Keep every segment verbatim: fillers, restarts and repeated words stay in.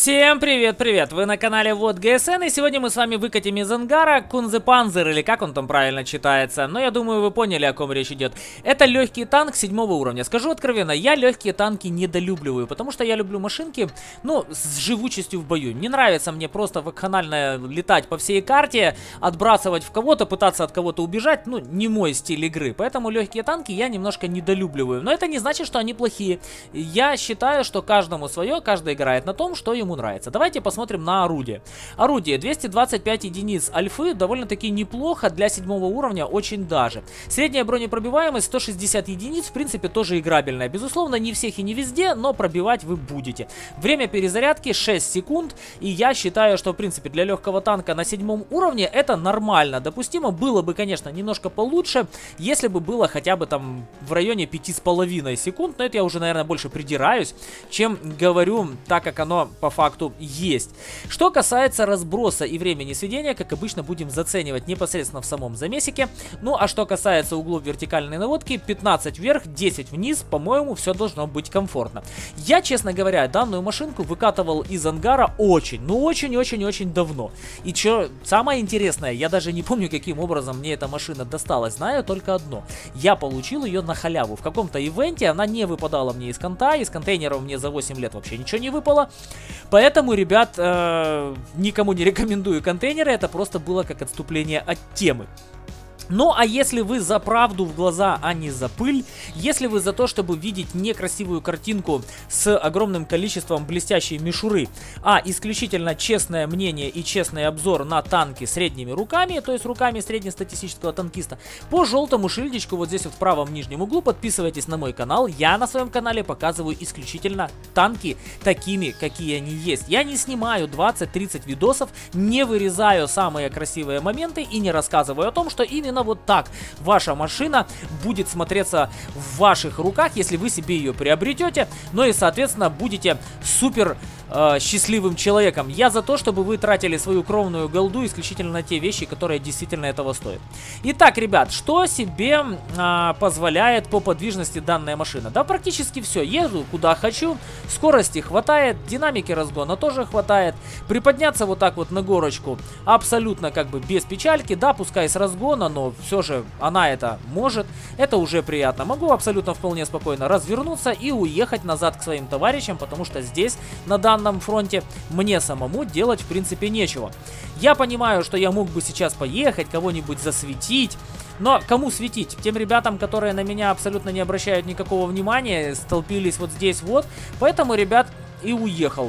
Всем привет-привет! Вы на канале Вот ГСН, и сегодня мы с вами выкатим из ангара Кунзепанзер, или как он там правильно читается. Но я думаю, вы поняли, о ком речь идет. Это легкий танк седьмого уровня. Скажу откровенно, я легкие танки недолюбливаю, потому что я люблю машинки, ну, с живучестью в бою. Не нравится мне просто вакханально летать по всей карте, отбрасывать в кого-то, пытаться от кого-то убежать. Ну, не мой стиль игры, поэтому легкие танки я немножко недолюбливаю. Но это не значит, что они плохие. Я считаю, что каждому свое, каждый играет на том, что ему нравится. Давайте посмотрим на орудие. Орудие двести двадцать пять единиц альфы, довольно-таки неплохо для седьмого уровня, очень даже. Средняя бронепробиваемость сто шестьдесят единиц, в принципе, тоже играбельная. Безусловно, не всех и не везде, но пробивать вы будете. Время перезарядки шесть секунд, и я считаю, что, в принципе, для легкого танка на седьмом уровне это нормально, допустимо. Было бы, конечно, немножко получше, если бы было хотя бы там в районе пяти с половиной секунд, но это я уже, наверное, больше придираюсь, чем говорю, так как оно по факту есть. Что касается разброса и времени сведения, как обычно, будем заценивать непосредственно в самом замесике. Ну, а что касается углов вертикальной наводки, пятнадцать вверх, десять вниз, по-моему, все должно быть комфортно. Я, честно говоря, данную машинку выкатывал из ангара очень, ну очень-очень-очень давно. И что самое интересное, я даже не помню, каким образом мне эта машина досталась. Знаю только одно. Я получил ее на халяву. В каком-то ивенте она не выпадала мне из конта, из контейнеров мне за восемь лет вообще ничего не выпало. Поэтому, ребят, э, никому не рекомендую контейнеры, это просто было как отступление от темы. Ну, а если вы за правду в глаза, а не за пыль, если вы за то, чтобы видеть некрасивую картинку с огромным количеством блестящей мишуры, а исключительно честное мнение и честный обзор на танки средними руками, то есть руками среднестатистического танкиста, по желтому шильдичку вот здесь вот в правом нижнем углу подписывайтесь на мой канал. Я на своем канале показываю исключительно танки такими, какие они есть. Я не снимаю двадцать-тридцать видосов, не вырезаю самые красивые моменты и не рассказываю о том, что именно вот так ваша машина будет смотреться в ваших руках, если вы себе ее приобретете. Ну и, соответственно, будете супер э, счастливым человеком. Я за то, чтобы вы тратили свою кровную голду исключительно на те вещи, которые действительно этого стоят. Итак, ребят, что себе э, позволяет по подвижности данная машина? Да, практически все. Еду куда хочу, скорости хватает, динамики разгона тоже хватает. Приподняться вот так вот на горочку абсолютно как бы без печальки, да, пускай с разгона, но все же она это может, это уже приятно. Могу абсолютно вполне спокойно развернуться и уехать назад к своим товарищам, потому что здесь, на данном фронте, мне самому делать в принципе нечего. Я понимаю, что я мог бы сейчас поехать, кого-нибудь засветить, но кому светить? Тем ребятам, которые на меня абсолютно не обращают никакого внимания, столпились вот здесь вот, поэтому, ребят, и уехал.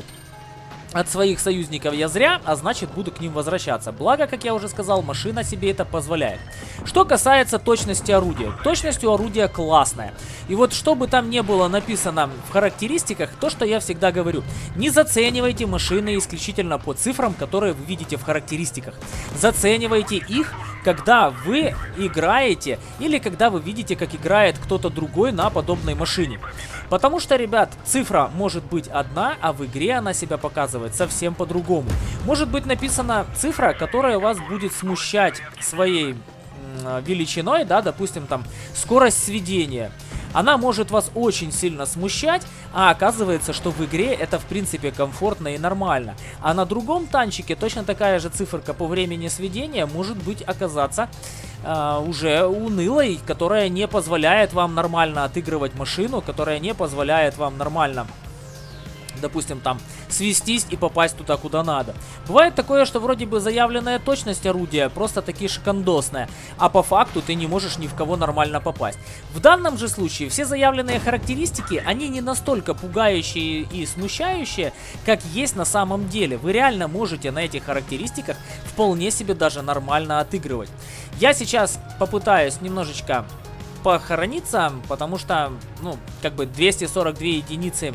От своих союзников я зря, а значит буду к ним возвращаться. Благо, как я уже сказал, машина себе это позволяет. Что касается точности орудия. Точность у орудия классная. И вот что бы там ни было написано в характеристиках, то, что я всегда говорю. Не заценивайте машины исключительно по цифрам, которые вы видите в характеристиках. Заценивайте их, когда вы играете или когда вы видите, как играет кто-то другой на подобной машине. Потому что, ребят, цифра может быть одна, а в игре она себя показывает совсем по-другому. Может быть написана цифра, которая вас будет смущать своей м, величиной, да, допустим, там, скорость сведения. Она может вас очень сильно смущать, а оказывается, что в игре это в принципе комфортно и нормально. А на другом танчике точно такая же циферка по времени сведения может быть оказаться э, уже унылой, которая не позволяет вам нормально отыгрывать машину, которая не позволяет вам нормально, допустим, там, свестись и попасть туда, куда надо. Бывает такое, что вроде бы заявленная точность орудия просто таки шикандосная, а по факту ты не можешь ни в кого нормально попасть. В данном же случае все заявленные характеристики, они не настолько пугающие и смущающие, как есть на самом деле. Вы реально можете на этих характеристиках вполне себе даже нормально отыгрывать. Я сейчас попытаюсь немножечко похорониться, потому что, ну, как бы двести сорок две единицы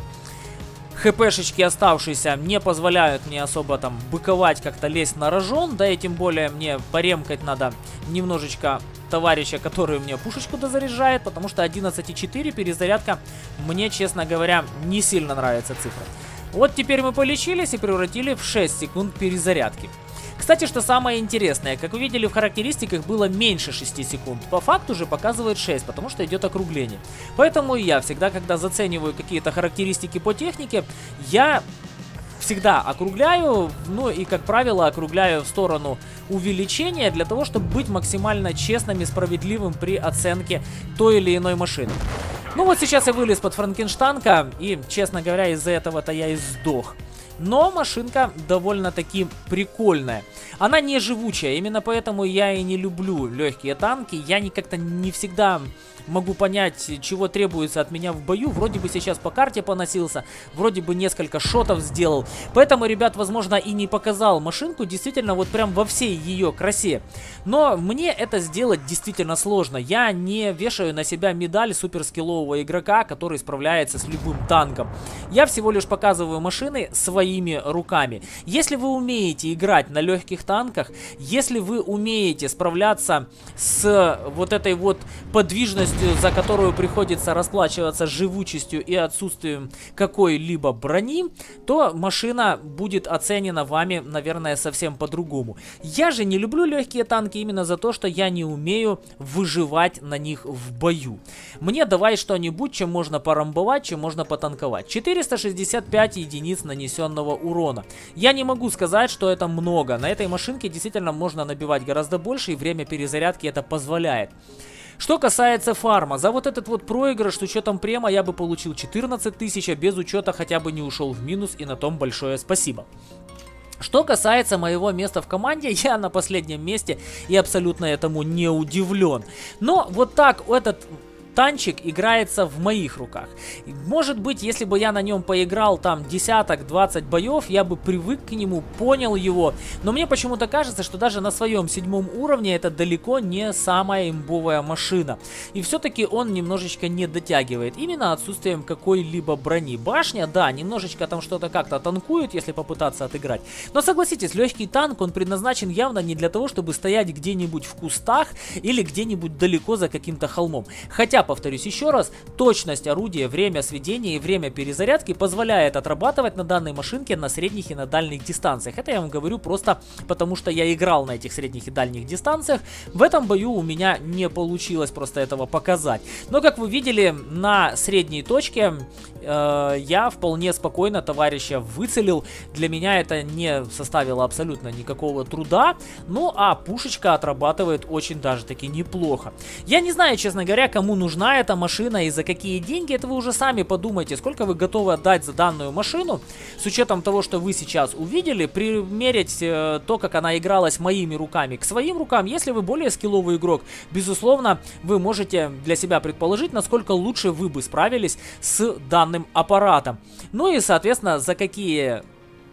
ХПшечки оставшиеся не позволяют мне особо там быковать, как-то лезть на рожон, да и тем более мне поремкать надо немножечко товарища, который мне пушечку дозаряжает, потому что одиннадцать и четыре перезарядка мне, честно говоря, не сильно нравится цифра. Вот теперь мы полечились и превратили в шесть секунд перезарядки. Кстати, что самое интересное, как вы видели в характеристиках, было меньше шести секунд. По факту же показывает шесть, потому что идет округление. Поэтому я всегда, когда зацениваю какие-то характеристики по технике, я всегда округляю, ну и, как правило, округляю в сторону увеличения для того, чтобы быть максимально честным и справедливым при оценке той или иной машины. Ну вот сейчас я вылез под Франкенштанка, и, честно говоря, из-за этого-то я и сдох. Но машинка довольно-таки прикольная. Она не живучая, именно поэтому я и не люблю легкие танки. Я не как-то не всегда могу понять, чего требуется от меня в бою. Вроде бы сейчас по карте поносился, вроде бы несколько шотов сделал. Поэтому, ребят, возможно, и не показал машинку действительно вот прям во всей ее красе. Но мне это сделать действительно сложно. Я не вешаю на себя медаль суперскиллового игрока, который справляется с любым танком. Я всего лишь показываю машины своими руками. Если вы умеете играть на легких танках, если вы умеете справляться с вот этой вот подвижностью, за которую приходится расплачиваться живучестью и отсутствием какой-либо брони, то машина будет оценена вами, наверное, совсем по-другому. Я же не люблю легкие танки именно за то, что я не умею выживать на них в бою. Мне давай что-нибудь, чем можно порамбовать, чем можно потанковать. четыреста шестьдесят пять единиц нанесенного урона. Я не могу сказать, что это много. На этой машинке действительно можно набивать гораздо больше, и время перезарядки это позволяет. Что касается фарма, за вот этот вот проигрыш с учетом према я бы получил четырнадцать тысяч, а без учета хотя бы не ушел в минус, и на том большое спасибо. Что касается моего места в команде, я на последнем месте и абсолютно этому не удивлен. Но вот так этот танчик играется в моих руках. Может быть, если бы я на нем поиграл там десяток-двадцать боев, я бы привык к нему, понял его. Но мне почему-то кажется, что даже на своем седьмом уровне это далеко не самая имбовая машина. И все-таки он немножечко не дотягивает. Именно отсутствием какой-либо брони. Башня, да, немножечко там что-то как-то танкует, если попытаться отыграть. Но согласитесь, легкий танк, он предназначен явно не для того, чтобы стоять где-нибудь в кустах или где-нибудь далеко за каким-то холмом. Хотя, повторюсь еще раз, точность орудия, время сведения и время перезарядки позволяет отрабатывать на данной машинке на средних и на дальних дистанциях. Это я вам говорю просто потому, что я играл на этих средних и дальних дистанциях. В этом бою у меня не получилось просто этого показать. Но, как вы видели, на средней точке э, я вполне спокойно товарища выцелил. Для меня это не составило абсолютно никакого труда. Ну, а пушечка отрабатывает очень даже таки неплохо. Я не знаю, честно говоря, кому нужна нужна эта машина и за какие деньги, это вы уже сами подумайте, сколько вы готовы отдать за данную машину, с учетом того, что вы сейчас увидели, примерить э, то, как она игралась моими руками к своим рукам. Если вы более скилловый игрок, безусловно, вы можете для себя предположить, насколько лучше вы бы справились с данным аппаратом. Ну и, соответственно, за какие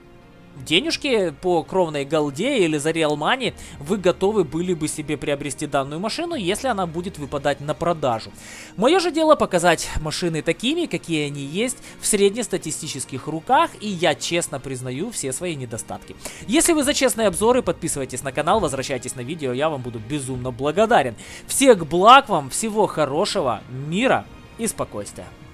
денежки по кровной голде или за Real Money вы готовы были бы себе приобрести данную машину, если она будет выпадать на продажу. Мое же дело показать машины такими, какие они есть в среднестатистических руках, и я честно признаю все свои недостатки. Если вы за честные обзоры, подписывайтесь на канал, возвращайтесь на видео, я вам буду безумно благодарен. Всех благ вам, всего хорошего, мира и спокойствия.